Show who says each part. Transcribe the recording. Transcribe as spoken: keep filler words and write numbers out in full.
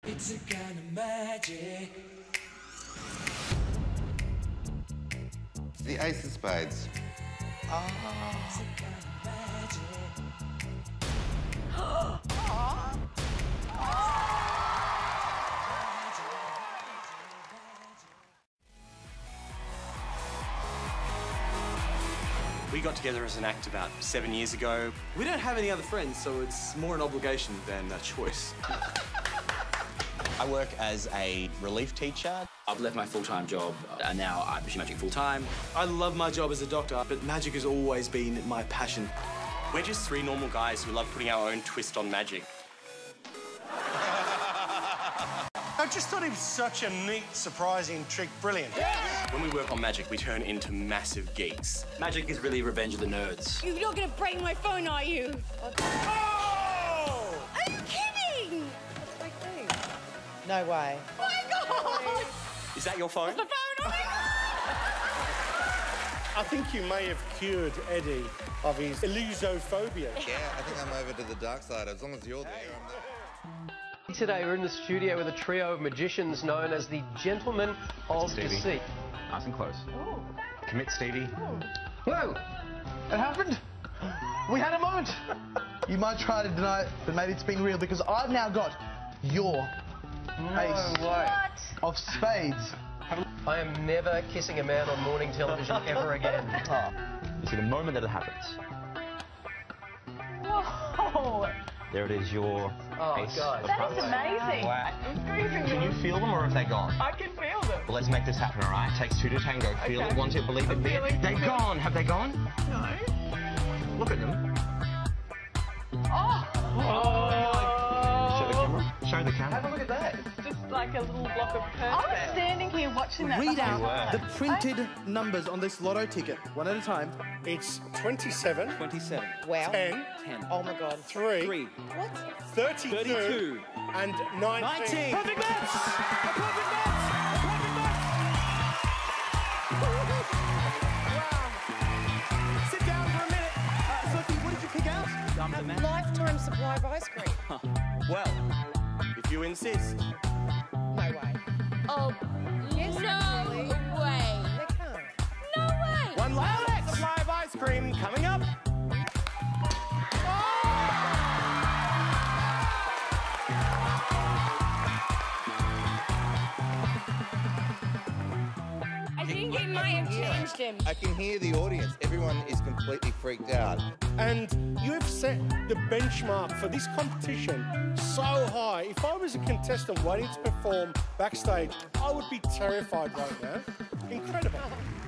Speaker 1: It's a kind of magic.
Speaker 2: The ace of spades.
Speaker 1: Ah. It's a kind of magic.
Speaker 3: We got together as an act about seven years ago.
Speaker 4: We don't have any other friends, so it's more an obligation than a choice.
Speaker 3: I work as a relief teacher.
Speaker 5: I've left my full-time job and now I pursue magic full-time.
Speaker 4: I love my job as a doctor, but magic has always been my passion.
Speaker 3: We're just three normal guys who love putting our own twist on magic.
Speaker 6: I just thought it was such a neat, surprising trick. Brilliant.
Speaker 3: When we work on magic, we turn into massive geeks.
Speaker 5: Magic is really Revenge of the Nerds.
Speaker 7: You're not going to break my phone, are you?
Speaker 6: Oh!
Speaker 7: I'm kidding!
Speaker 8: What's my thing? No way.
Speaker 7: Oh, my God!
Speaker 3: Is that your phone?
Speaker 7: The phone, oh, my God!
Speaker 6: I think you may have cured Eddie of his illusophobia.
Speaker 2: Yeah, I think I'm over to the dark side. As long as you're there, I'm there.
Speaker 9: Today we're in the studio with a trio of magicians known as the Gentlemen of
Speaker 10: Stevie.
Speaker 9: Deceit.
Speaker 10: Nice and close.
Speaker 9: Oh.
Speaker 10: Commit, Stevie.
Speaker 9: Oh.
Speaker 11: Whoa! It happened. We had a moment. You might try to deny it, but maybe it's being real because I've now got your
Speaker 9: No
Speaker 11: ace
Speaker 9: way.
Speaker 11: of spades.
Speaker 9: I am never kissing a man on morning television ever again.
Speaker 11: Oh.
Speaker 10: You see, the moment that it happens,
Speaker 7: Whoa!
Speaker 10: there it is, your
Speaker 9: Oh,
Speaker 10: ace
Speaker 9: God.
Speaker 10: of
Speaker 7: That
Speaker 10: cups.
Speaker 7: is amazing.
Speaker 10: Wow.
Speaker 7: I'm freezing.
Speaker 10: Can you feel them or have they gone?
Speaker 7: I can feel them.
Speaker 10: Well, let's make this happen, all right? Takes two to tango. Feel
Speaker 7: Okay.
Speaker 10: it, want it, believe it,
Speaker 7: I'm
Speaker 10: be it.
Speaker 7: feeling-
Speaker 10: They've gone. Have they gone?
Speaker 7: No.
Speaker 10: Look at them.
Speaker 7: Oh!
Speaker 10: Show the camera. Show the camera.
Speaker 11: Have a look at that.
Speaker 7: It's just like a little block of perfect. I was standing here watching that.
Speaker 11: Read
Speaker 7: the whole
Speaker 11: out
Speaker 7: time.
Speaker 11: the printed numbers on this lotto ticket, one at a time.
Speaker 6: It's twenty-seven,
Speaker 4: twenty-seven.
Speaker 8: Wow.
Speaker 6: ten,
Speaker 4: ten.
Speaker 8: Oh my God.
Speaker 6: three,
Speaker 4: Three.
Speaker 8: What?
Speaker 6: thirty-two,
Speaker 4: thirty-two.
Speaker 6: and nineteen.
Speaker 4: nineteen. Perfect match! A perfect match! A perfect match! Wow. Sit down for a minute. Uh, Sophie, what did you pick out?
Speaker 8: A lifetime supply of ice cream.
Speaker 3: Well, if you insist.
Speaker 8: No way.
Speaker 7: Oh,
Speaker 8: Yes,
Speaker 7: no
Speaker 8: really.
Speaker 7: way.
Speaker 8: They can't.
Speaker 7: No way.
Speaker 3: One last supply of ice cream coming up.
Speaker 7: I think it might have changed him.
Speaker 2: I can hear the audience. Everyone is completely freaked out.
Speaker 6: And you have set the benchmark for this competition so high. If I was a contestant waiting to perform backstage, I would be terrified right now. Incredible.